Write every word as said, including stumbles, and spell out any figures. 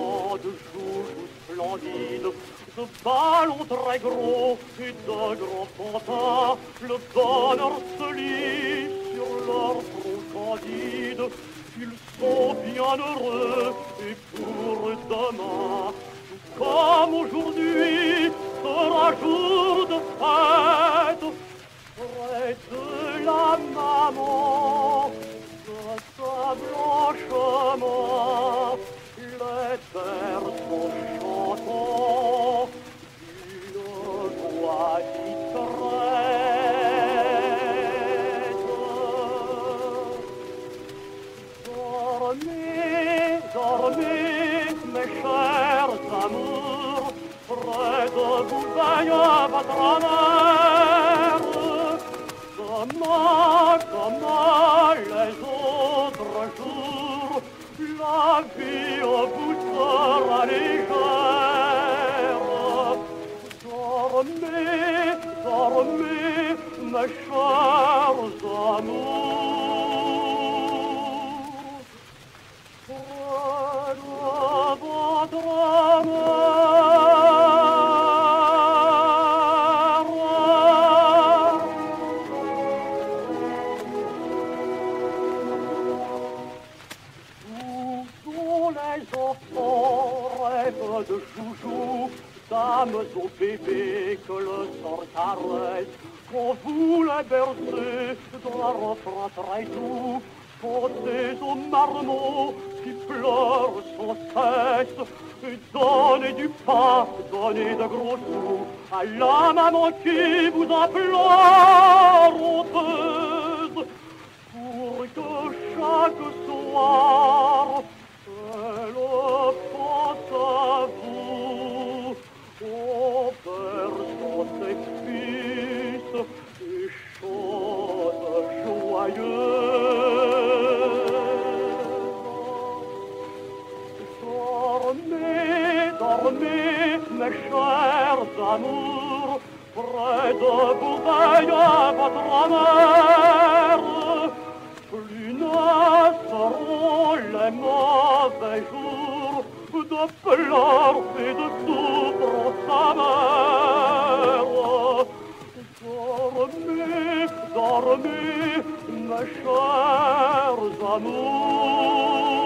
pas de joujoux splendides, de ballons très gros et de grands pantins. Le bonheur se lit sur leur front candide. Ils sont bien heureux et pour demain, comme aujourd'hui, sera jour de fête. Près de la maman, de sa blanche main, les berceaux chantants d'une voix discrète. Dormez, dormez, mes chers amours, près de vous veille votre mère. Demain, comme les autres jours, la vie vous sera légère. Dormez, dormez, mes chers amours, près de votre mère. Les enfants rêvent de joujoux, dames aux bébés que le sang caresse. Quand vous les bercez d'un refrain très doux, pensez aux marmots qui pleurent sans cesse. Et donnez du pain, donnez de gros sous à la maman qui vous implore honteuse, pour que chaque soir elle pense à vous, au berceau ses fils et chante joyeuse. Dormez, dormez, mes chers amours, près de vous veille votre mère. Plus ne seront les mauvais jours de pleurs et de souffrance amère. Dormez, dormez, mes chers amours.